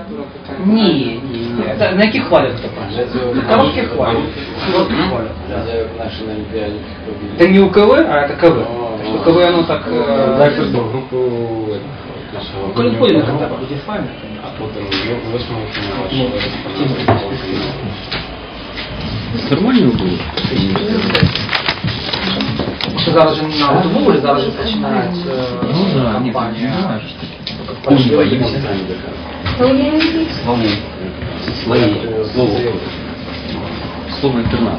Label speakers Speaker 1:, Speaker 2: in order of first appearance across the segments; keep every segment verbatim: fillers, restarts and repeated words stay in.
Speaker 1: література така?
Speaker 2: Ні, ні, ні. Та, на які хвалять хто каже? Короткие хвалят. Короткие хвалят.
Speaker 3: Да. Наши на Олимпиаде.
Speaker 2: Это не УКВ, а это КВ. УКВ оно так...
Speaker 3: Да, что группу...
Speaker 2: Коли входит на контакт, будет файно.
Speaker 3: А потом восьмой финал.
Speaker 4: Нормально было?
Speaker 2: Що зараз же на автомобілі, зараз же починають кампанію.
Speaker 4: Свои. Слово. Слово интернат.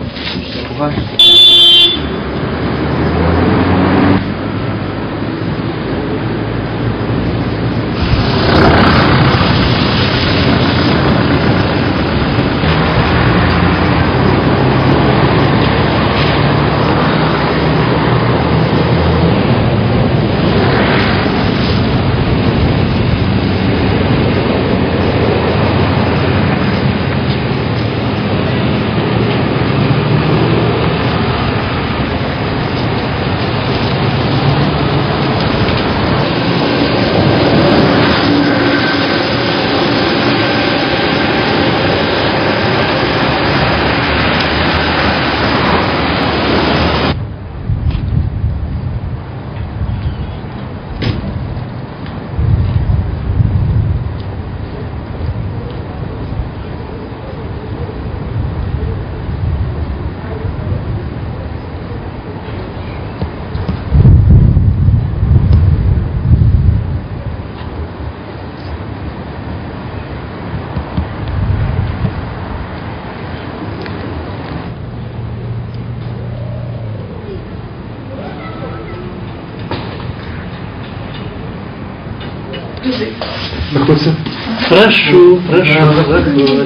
Speaker 5: Заходите.
Speaker 6: Прошу, прошу, заходите.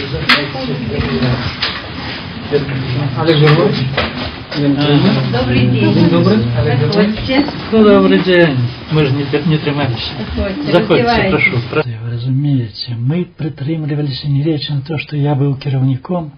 Speaker 2: Олег Григорьевич.
Speaker 7: Добрый день.
Speaker 2: День добрый.
Speaker 7: Заходите.
Speaker 6: Ну, добрий день. Ми ж не, не трималися.
Speaker 7: Заходите.
Speaker 6: Заходите, прошу. Ви розумієте, ми притримувалися не речі на те, що я був керівником.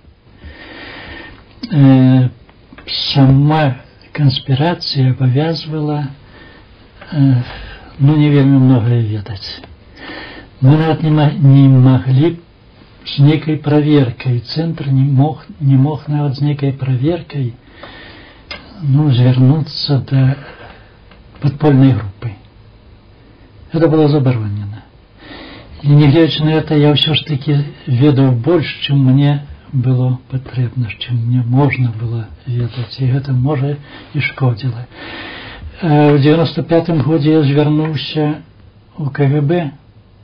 Speaker 6: Е, сама конспирація обов'язувала е, ну, не вельми многое ведать. Мы навіть не, не могли с некой проверкой, центр не мог, не мог навіть с некой проверкой ну, звернуться до подпольной группы. Это было заборонено. И не глядя на это, я все ж таки ведал больше, чем мне было потребно, чем мне можно было ведать. И это, может, и шкодило. В девяносто пятом году я звернулся у КГБ,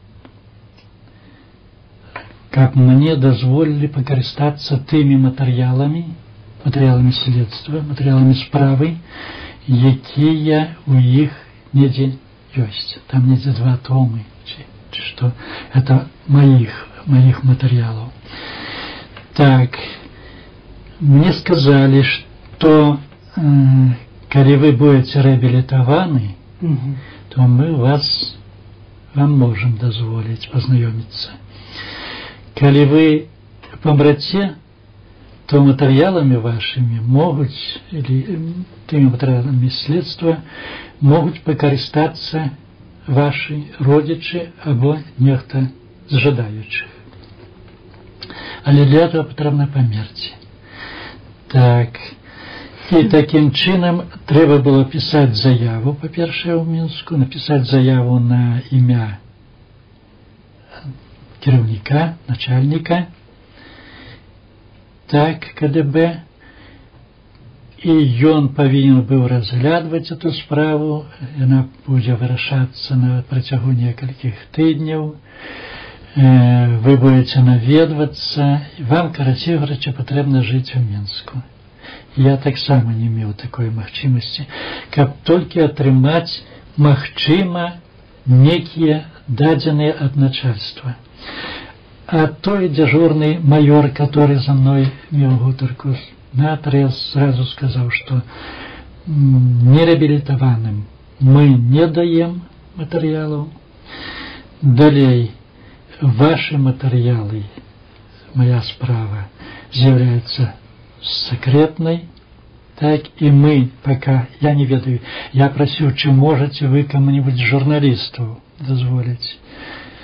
Speaker 6: как мне дозволили покористаться теми материалами, материалами следства, материалами справы, якія у их недзе есть. Там недзе два томы, что это моих, моих материалов. Так, мне сказали, что э, коли вы будете реабилитованы, угу. то мы вас, вам можем дозволить познакомиться. Коли вы помрете, то материалами вашими могут, или теми материалами следства, могут покористаться ваши родичи або нехто з жадаючих. Але для этого потрібно померти. Так. І таким чином треба було писати заяву, по-перше, у Мінську, написати заяву на ім'я керівника, начальника, так, КДБ, і ён повинен был разглядывать эту справу, она будет вырашаться на протягу некольких тыднев, вы будете наведываться, вам, короче говоря, потрібно жить у Мінську. Я так само не имел такой махчимости, как только отрымать махчима некие даденные от начальства. А той дежурный майор, который за мной имел гуторку, наотрез сразу сказал, что нереабилитованным мы не даем материалов. Далее, ваши материалы, моя справа, являются секретной, так и мы пока, я не ведаю, я просил, чи можете вы кому-нибудь журналисту дозволить.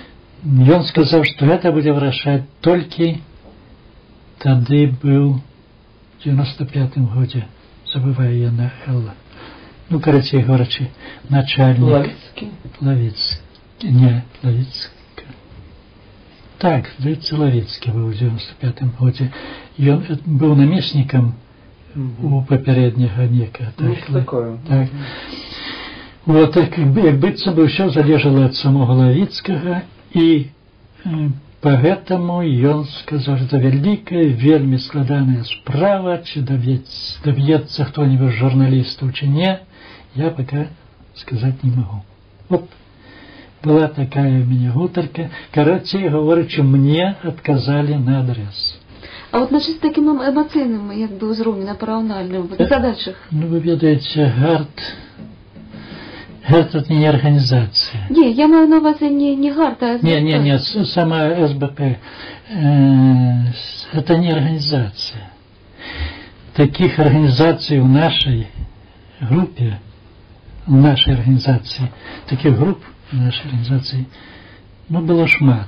Speaker 6: ён сказаў, што гэта будзе вырашаць толькі тады быў в девяносто пятым годзе, забываю я на Элла. Ну, карацей говорячи, начальник
Speaker 3: Лавицкий?
Speaker 6: Лавицкий. Не, Лавицкий. Так, здаецца, Лавицкий быў у девяносто пятым годзе. Ён быў намеснікам у папярэдняга некага.
Speaker 3: Ну,
Speaker 6: Так,
Speaker 3: такое.
Speaker 6: так. Вот, так, як, як быццам бы ўсё залежала ад самога Лавицкага, і э, поэтому ён сказаў, што вялікая, вельмі складаная справа, ці даведецца хто-нибудь з журналістаў, ці не, я пока сказаць не магу. Вот была такая у мяне гутарка. Карацей говорячы, мне адказалі на адрес.
Speaker 7: А от на чисто таким емоційним, якби узровні, на параўнальным, в задачах?
Speaker 6: Ну, вы ведаеце, ГАРД, ГАРД это не организация.
Speaker 7: Не, я маю на увазі не, не ГАРД, а СБП.
Speaker 6: Не, не, не, сама СБП, э, это не организация. Таких организаций в нашей группе, в нашей организации, таких групп в нашей организации, ну, было шмат.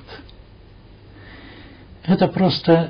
Speaker 6: Это просто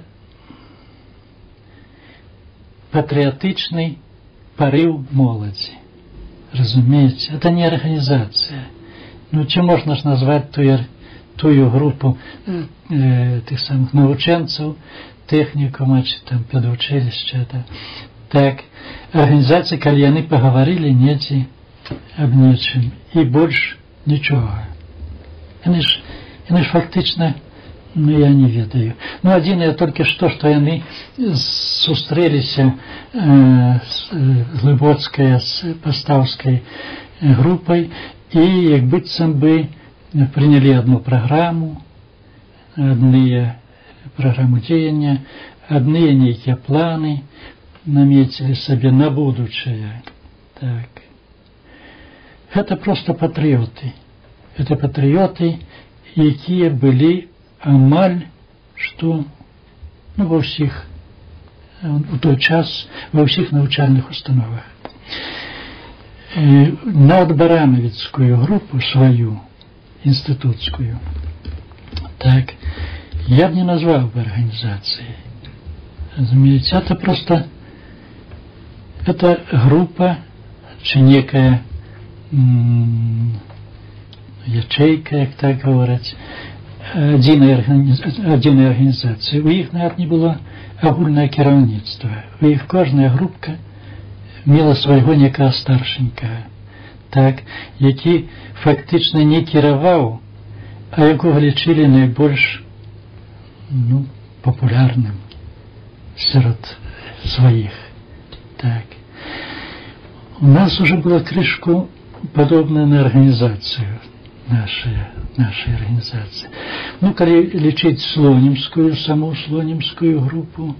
Speaker 6: патриотичный порыв молоді. Разумеете, это не организация. Ну, чи можна ж назвати ту, тую групу э, тих самих навченців, технікума, чи там педучилища. Это. Так, организация, коли яны поговорили недзе об нечым, и больше ничего. Яны ж, яны ж фактично, ну, я не ведаю. Ну, один я только что, что яны сустрэліся э, с Глыбоцкая с Пастаўскай группой, и як быццам бы приняли одну программу, одни программу дзеяння, одни нейкія планы наметили себе на будущее. Так. Это просто патриоты. Это патриоты, якія былі амаль што, ну, во всіх, у той час, во всіх навчальных установах. На Барановицкую группу свою, институтскую, так, я бы не назвал бы организацией. Разумеете, это просто, это группа, чи некая м- ячейка, як так говорить, адзінай арганізацыі. У іх нават не было агульнае кіраўніцтва. У іх кожная групка мела свайго некага старшенькага, так, які фактычна не кіраваў, а якога лічылі найбольш, ну, папулярным сярод сваіх. Так. У нас уже было крышку подобное на организацию нашей, нашей организации. Ну, коли лечить Слонимскую, саму Слонимскую группу,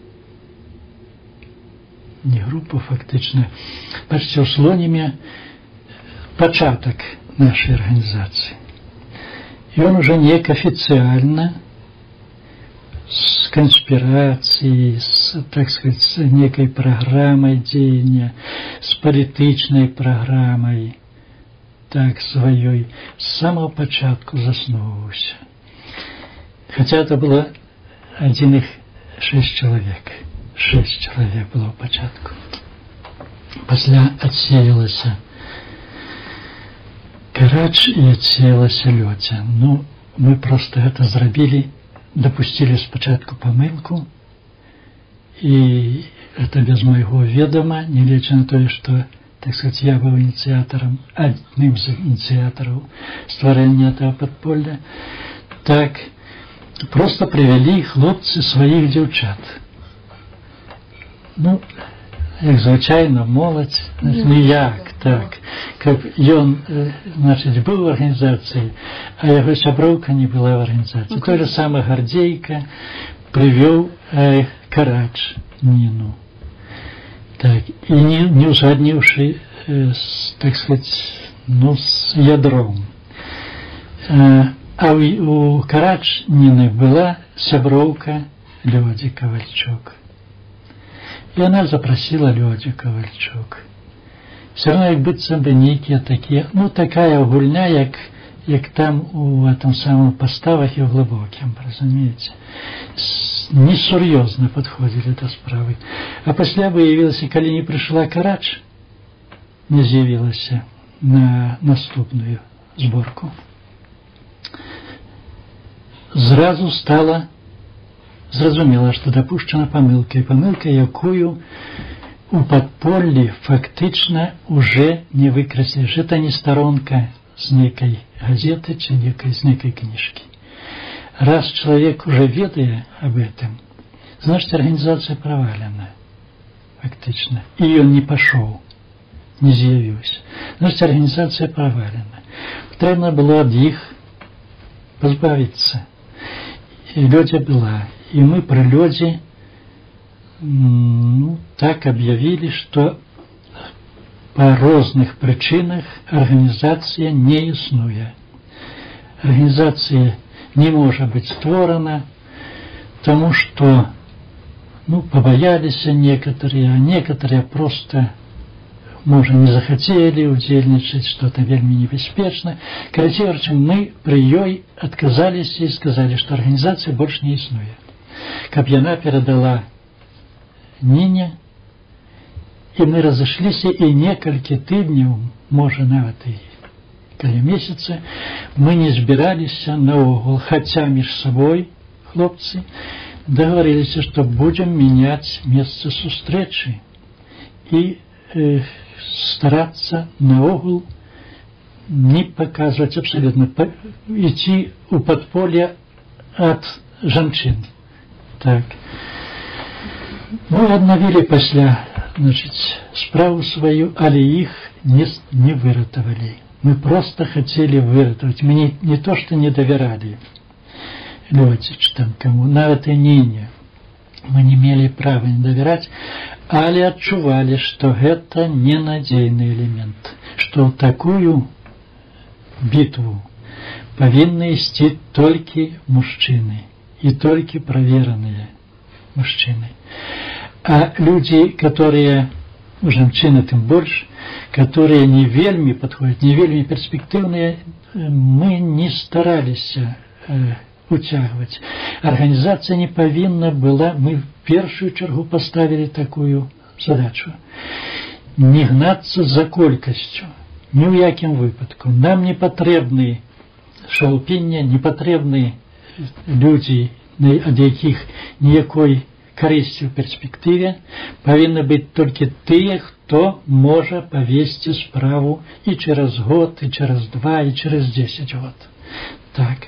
Speaker 6: не группу фактично, почти у Слониме початок нашей организации. И он уже не официально с конспирацией, с, так сказать, с некой программой деяния, с политичной программой, так, своей, с самого початку засновывался. Хотя это было один их шесть человек. Шесть человек было в початку. После отсеялась Карач и отсеялась Лётя. Ну, мы просто это зробили, допустили спочатку помилку, и это без моего ведома, не леча на то, что, так сказать, я был инициатором, одним из инициаторов створения этого подполья. Так, просто привели хлопцы своих девчат. Ну, як звичайно, молодь, ніяк, так. Как ён, значит, был в организации, а его сяброўка не была в организации. Okay. То же самое Гордейка привел э, Карач Нину. Так, и не, не узгоднивший, э, с, так сказать, ну, с ядром. Э, а у, у Карач Нины была сяброўка Лёдзі Ковальчук. И она запросила Лёдзю Ковальчук. Все равно, як быццам бы нейкія такія, ну, такая гульня, як, як там у этом самом поставах і в глибокім, розумієте, несур'йозно підходили до справи. А після виявилося, коли не прийшла Карач, не з'явилася на наступну зборку, зразу стала зрозуміла, що допущена помилка, і помилка, якою у подполье фактично уже не выкреслишь. Это не сторонка с некой газеты, чи некой, с некой книжки. Раз человек уже ведает об этом, значит, организация провалена. Фактично. И он не пошел, не з'явився. Значит, организация провалена. Потрібно було від їх позбавитися. И Лёдя была. И мы при Лёде ну, так объявили, что по разных причинах организация не існує. Организация не может быть створена, потому что ну, побоялись некоторые, а некоторые просто, может, не захотели удельничать, что-то вельми небеспечно. Короче говоря, мы при ёй отказались и сказали, что организация больше не існує. Каб яна передала Нине, и мы разошлись, и несколько тыднів, може навіть і каля месяца, мы не збирались на угол, хотя между собой, хлопцы, договорились, что будем менять место встречи и э, стараться на угол не показывать абсолютно, по, идти у подполья от женщин. Так. Мы обновили після, значить, справу свою, але їх не, не выратовали. Мы просто хотели выратовать. Мы не, не то, что не доверяли Лёде, там кому, на этой Нине. Мы не имели права не доверять, але отчували, что это ненадежный элемент, что такую битву повинны вести только мужчины и только проверенные мужчины. А люди, которые, женщины тем больше, которые не вельми подходят, не вельми перспективные, мы не старались э, утягивать. Организация не повинна была, мы в первую чергу поставили такую задачу. Не гнаться за колькостью, ни в яким випадку. Нам не потрібні шалпіння, не потрібні люди, від яких ніякої користі в перспективі, повинні бути тільки ті, хто може повести справу і через год, і через два, і через десять год. Так.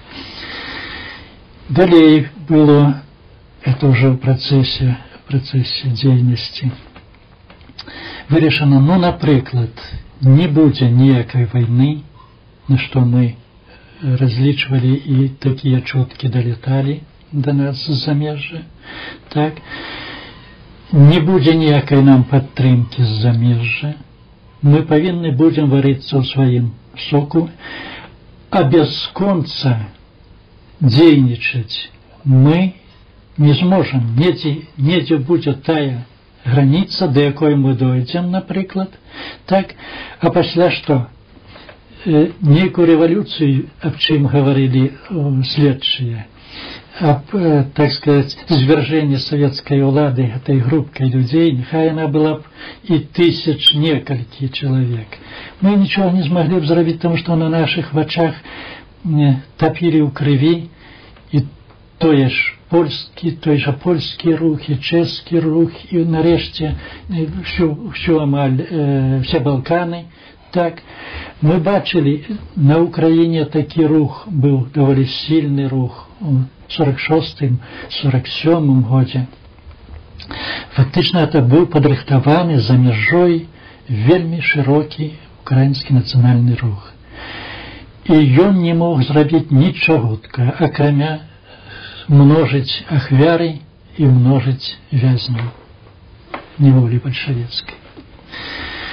Speaker 6: Далее было, это уже в процессе, в процессе деятельности, вирішено, ну, наприклад, не буде ніякої війни, на що ми различивали, и такие чутки долетали до нас з замежжя, так, не буде ніякої нам підтримки з замежжя, ми повинні будемо варитися у своїм соку, а без конца дзейнічаць мы не зможем. Недзе, недзе будзе тая граница, до якой мы дойдем, наприклад, так, а пасля што? Э, нейкую революцию, об чым говорили э, следчие, об, э, так сказать, звержении советской улады этой группкой людей, нехай она была б и тысяч некалькі человек. Мы ничего не смогли бы зрабіць, потому что на наших вачах топили у крови, и тое ж польский, той же польский рух, и чешский рух, и нарешті всю, всю амаль, э, все Балканы. Так, мы бачили, на Украине такий рух был довольно сильный рух у сорок шостым сорок сёмым году. Фактично это был подрыхтованы за межой вельми широкий украинский национальный рух. И он не мог зрабіць нічого, акрамя множить ахвяры и множить вязней неволи большевецкой.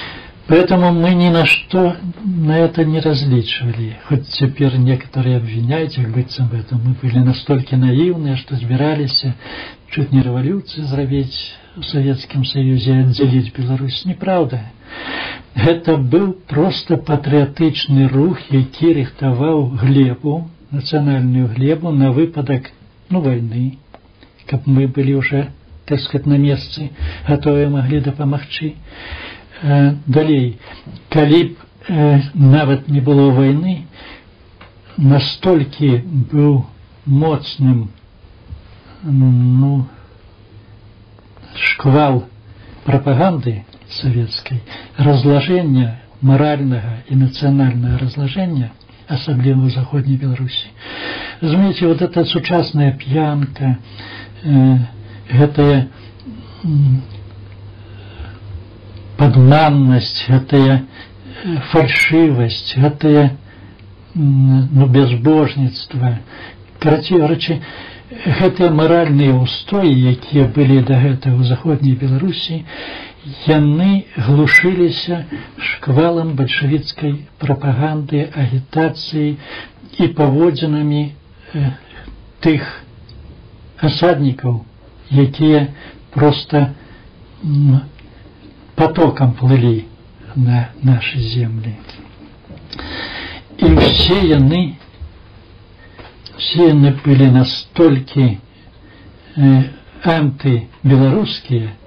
Speaker 6: Поэтому мы ни на что на это не различивали. Хоть теперь некоторые обвиняют их быть об этом. Мы были настолько наивные, что збирались чуть не революцию сделать в Советском Союзе и отделить Беларусь. Неправда. Это был просто патріотичний рух, який рихтовал глебу, национальную глебу на выпадок, ну, войны, как мы были уже, так сказать, на месте, готовы могли допомогчи. Далей, калі б э, нават не было войны, настолько был моцным, ну, шквал пропаганды советской, разложения морального и национального разложения, особенно в Заходней Беларуси. Разумеете, вот эта сучасная пьянка, э, гэтая падманнасць, гэтая фальшивасць, гэтая, ну, безбожніцтва. Карацей кажучы, гэтыя маральныя устоі, якія былі да гэтага ў Заходняй Беларусі, яны глушыліся шквалам бальшавіцкай прапаганды, агітацыі і паводзінамі э, тых асаднікаў, якія проста м, потоком плыли на наши земли. И все яны, все яны были настолько э, антибелорусские,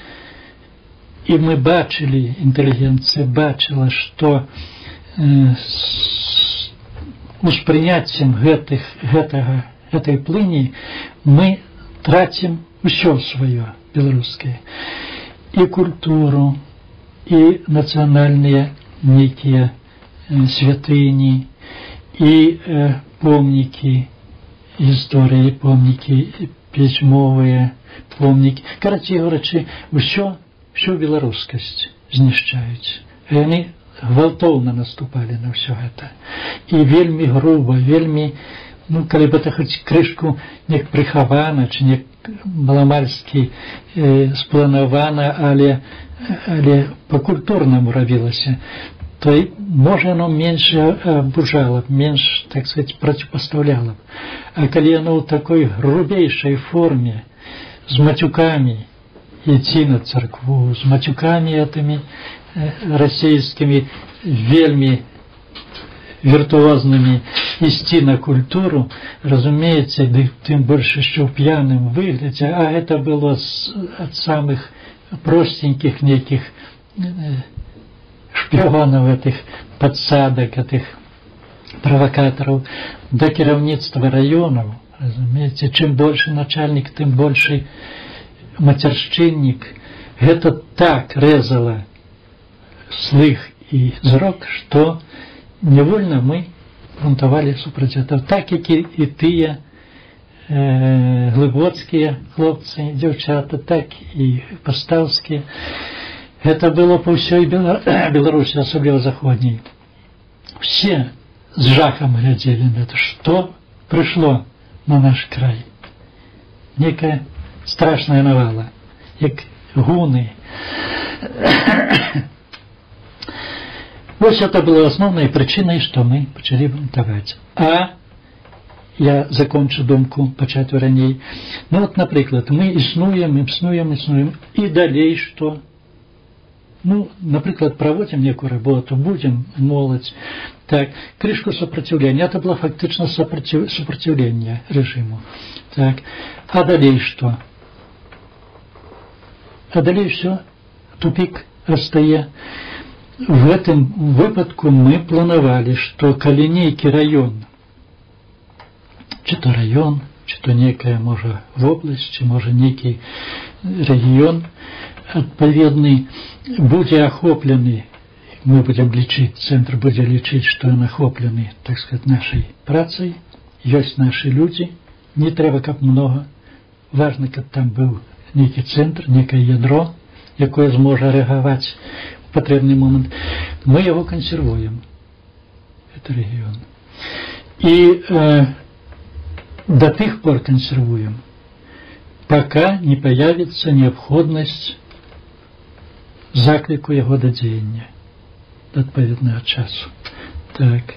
Speaker 6: и мы бачили, интеллигенция бачила, что э, с успрыняццем гэтых, гэтага, гэтай плыні мы тратим все свое белорусское. И культуру, и национальные некие э, святыни, и э, помники истории, помники письмовые, помники. Короче говоря, все, всю белорусскость знищают. И они гвалтовно наступали на все это. И вельми грубо, вельми, ну, коли бы это хоть крышку не приховано, чи не маломальски э, сплановано, але, але по-культурному робилося, то и, может, оно меньше обужало, меньше, так сказать, противопоставляло. А коли оно в такой грубейшей форме, с матюками идти на церкву, с матюками этими э, российскими, вельми виртуозными идти на культуру, разумеется, тем больше еще в пьяном выгляде, а это было с, от самых простеньких неких э, шпионов, этих подсадок, этих провокаторов, до керівництва районов, разумеете, чем больше начальник, тем больше матерщинник. Это так резало слых и зрок, что невольно мы грунтовали супротив этого. Так, как и, и тыя э, глибоцкие хлопцы, девчата, так и поставские. Это было по всей Беларуси, особенно заходней. Все с жахом глядели на это, что пришло на наш край. Некая страшная навала, как гуны. Вот это было основной причиной, что мы начали бунтовать. А я закончу думку початую раней. Ну вот, например, мы існуем, існуем, існуем, и далее что? Ну, например, проводим некую работу, будем молоть. Так, крышку сопротивления. Это было фактично сопротив, сопротивление режиму. Так, а далее что? А далее все, тупик остае. В этом выпадку мы планировали, что коли некий район, чи то район, чи то некая, может, область, чи может некий регион отповедный, будет охопленный, мы будем лечить, центр будет лечить, что он охопленный, так сказать, нашей працей, есть наши люди, не треба как много, важно, как там был некий центр, некое ядро, якое зможет реагировать в потребный момент, мы его консервуем, это регион. И э, до тех пор консервуем, пока не появится необходимость заклику его додеяния. да адпаведнага часу. Так.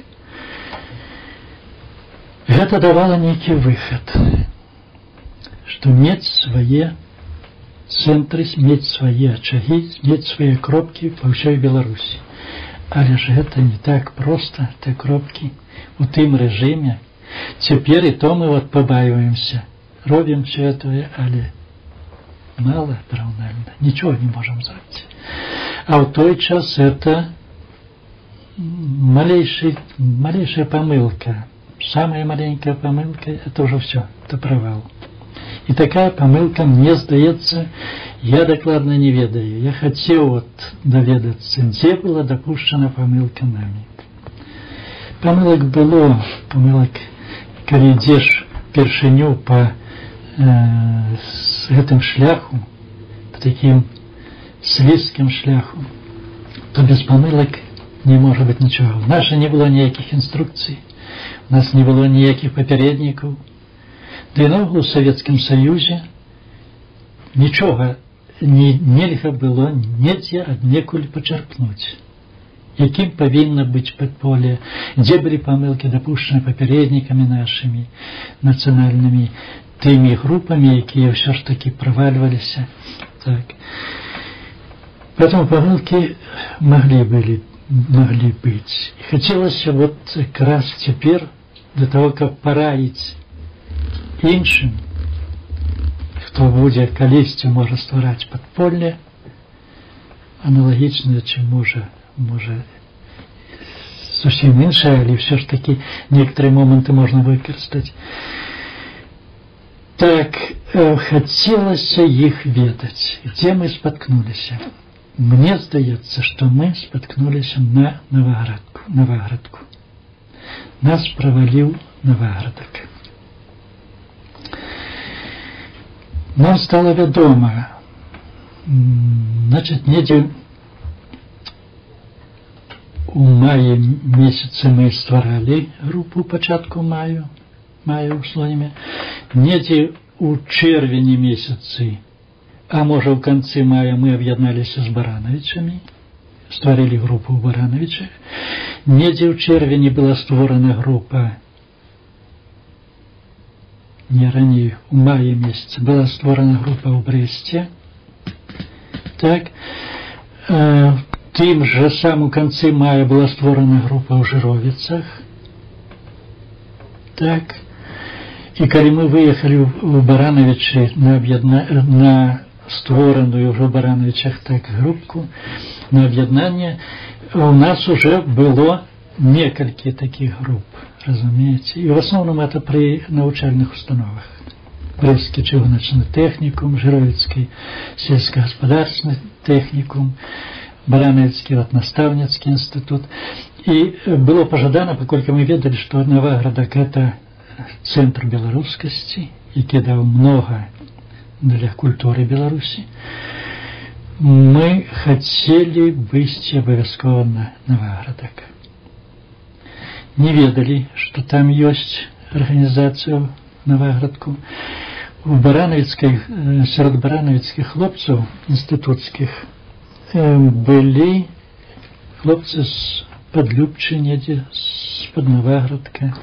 Speaker 6: Гэта давала нейкі выхад, што мець свае цэнтры, мець свае ачагі, мець свае кропкі па ўсёй Беларусі. Але ж гэта не так проста, те кропкі у тым рэжыме. Цяпер і то мы вот пабаиваемся, робім все это, але мало параўнальна, нічого не можем зрабіць. А ў той час это малейший, малейшая помылка, самая маленькая помылка, это уже все, это провал. И такая помылка, мне здаецца, я докладно не ведаю. Я хотел вот доведацца, где была допущена помылка нами. Помылок было, помылок, калі ідзеш першыню по э, с гэтым шляху, по таким слизким шляху, то без помылок не может быть ничего. У нас же не было никаких инструкций, у нас не было никаких попередников. Да и наогул в Советском Союзе ничего не, нельга было недзе аднекуль почерпнуть. Яким повинно быть подполье, где были помылки допущены попередниками нашими, национальными, теми группами, которые все ж таки проваливались. Так. Поэтому помылки могли, были, могли быть. И хотелось вот как раз теперь, до того, как пораить іншим, хто буде калісьці може створати подполье, аналогічне, чи може, може зовсім інше, але все ж таки некоторі моменти можна використати. Так, э, хотілося їх ведати. Де ми споткнулися? Мне здається, що ми споткнулися на Новоградку. Новоградку. Нас провалив Новоградок. Нам стало вядома, значит, недзе у маі месяцы мы стваралі групу пачатку маю, маю ў Слоніме, недзе у чэрвені месяцы, а можа ў канцы мая мы аб'ядналіся з Барановичамі, стварылі групу ў Барановичах, недзе ў чэрвені была створана група, не ранее, у мае месяце была створана група ў Бресце. Так, э, тым же сам у канцы мая была створана група ў Жыровіцах. Так, і калі мы выехалі ў Барановичы на, об'ядна... на створаную ўжо ў Барановичах так групку, на аб'яднанне, у нас уже было некалькі таких групп, разумеете, и в основном это при научальных установах. Брестский чыгуначный техникум, Жировицкий сельскохозяйственный техникум, Барановицкий вот, наставницкий институт. И было пожадано, поскольку мы ведали, что Новоградок это центр белорусскости, и кидал много для культуры Беларуси, мы хотели выйти обовязково на Новоградок. Не ведали, что там есть организация Новоградку. У Барановицких, среди барановицких хлопцев институтских были хлопцы с Подлюбчине, с под Новоградка.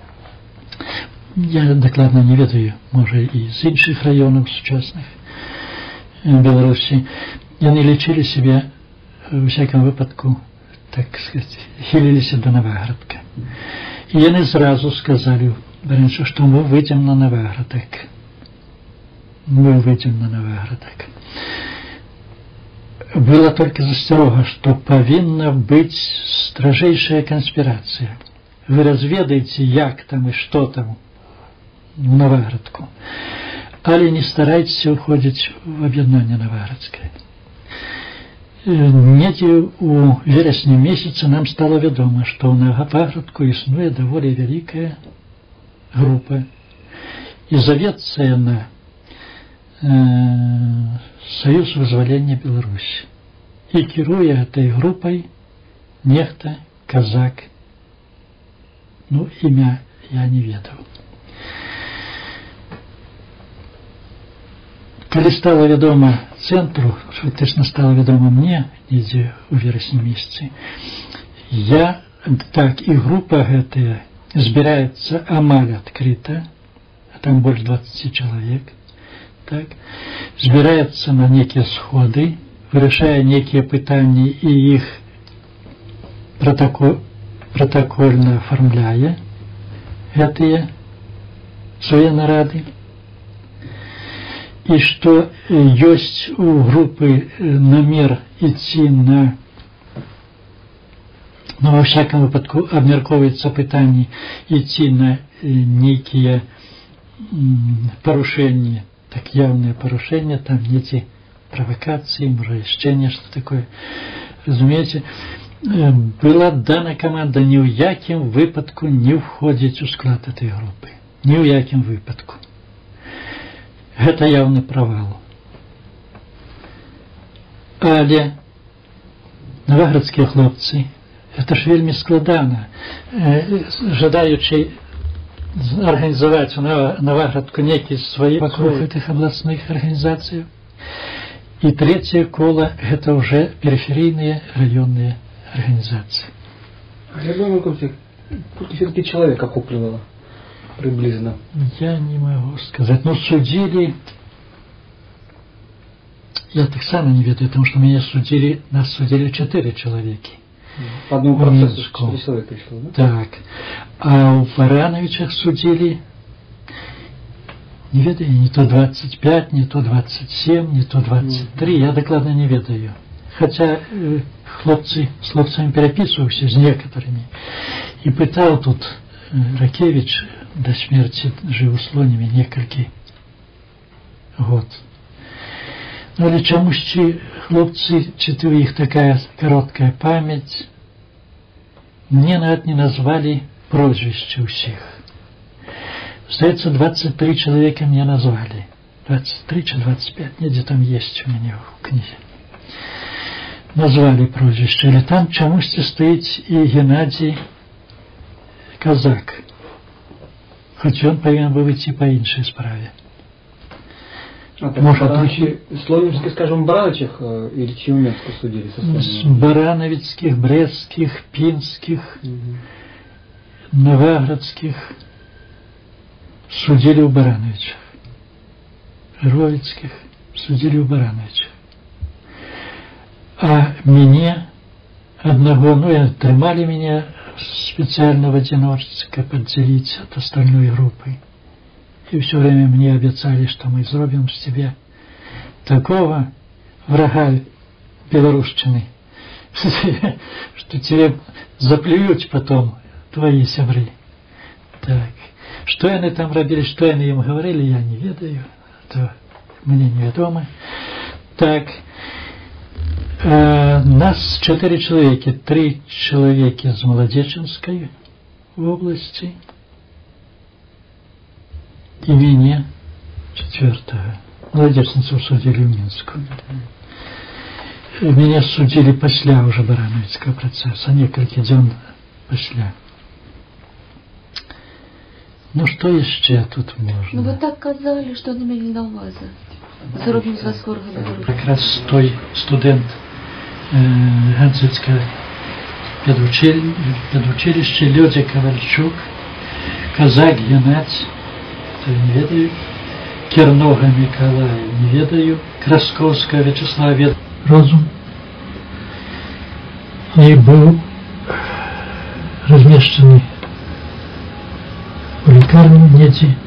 Speaker 6: Я докладно не ведаю, может, и из інших районов сучасных Беларуси. Они лечили себя, во всяком выпадку, так сказать, хилились до Новоградка. И они сразу сказали, что мы выйдем на Новоградок. Мы выйдем на Новоградок. Была только застерога, что повинна быть строжайшая конспирация. Вы разведаете, як там и что там в Новоградку. Але не старайтесь уходить в объединение Новоградское. Недзе у вересні месяце нам стало вядома, што ў Новоградку існуе даволі вялікая група. І завецца яна э, Союз вызвалення Беларусі. І кіруе этой групай нехта казак. Ну, імя я не ведаў. Калі стало вядома центру, фактично стало вядома мне, недзе у вересні месяцы, Я, так, і група гэтая збіраецца амаль адкрыта, там больш двадцати чалавек, так, збіраецца на некія сходы, вырашае некія пытанні і іх протокол, протокольна аформляе гэтыя свае нарады. І што ёсць у групы намер ідці на, ну, во всяком выпадку абмяркоўваецца пытанне ідці на нейкія парушэнні, так явныя парушэння, там нейкія правокации, может, еще нечто такое. Разумеете, была дана команда ни в яким выпадку не входить в склад этой группы. Ни в яким выпадку. Это явный провал. Але новоградские хлопцы, это ж вельми складана. Жадаючи организовать в Новоградку некие свои вокруг этих областных организаций. И третье коло – это уже периферийные районные организации.
Speaker 2: А я думаю, сколько все-таки человек охопливало приблизно?
Speaker 6: Я не могу сказать. Но судили, я так сам не ведаю, потому что меня судили, нас судили четыре человека.
Speaker 2: По одному процессу четыре человека пришло, да?
Speaker 6: Так. А у Барановичах судили, не ведаю, не то двадцать пять, не то двадцать семь, не то двадцать три, я докладно не ведаю. Хотя э, хлопцы с хлопцами переписывался с некоторыми. И пытал тут э, Ракевич до смерти живослонями несколько год. Ну, але чомусь ці хлопці, чи то у їх така коротка пам'ять, мне навіть не назвали прозвище усіх. Здається, двадцать три человека мне назвали. двадцать три чи двадцать пять, где там есть у меня в книге. Назвали прозвище. Але там чомусь стоїть і Геннадій Казак. Хоч він повинен був йти по іншій справі.
Speaker 2: А так может, Барановичи, Слонимских, скажем, Барановичах э, или Чеуменских судили?
Speaker 6: С Барановицких, Брестских, Пинских, угу. Новоградских судили у Барановичах. Ровицких судили у Барановичах. А меня одного, ну, и тримали меня специально в одиночестве подделить от остальной группы. И все время мне обещали, что мы сделаем с тебя такого врага белорусчины, что тебе заплюют потом твои сябры. Так. Что они там робили, что они им говорили, я не ведаю. Это мне неведомо. Так. Э, нас четыре человека. Три человека из Молодеченской области. И меня четвертого. Молодечницу судили в Минску. Меня судили после уже Барановицкого процесса, несколько дней после. Ну что еще тут можно?
Speaker 7: Ну вы так казали, что они мели на увазі. Заробим з вас ворога.
Speaker 6: Как раз той студент э, Ганзицкого педучилища Людя Ковальчук, Казак Геннадий, не ведаю, Кернога Миколая не ведаю, Красковская Вячеслава ведаю. Розум. И был размещенный в лікарні Неці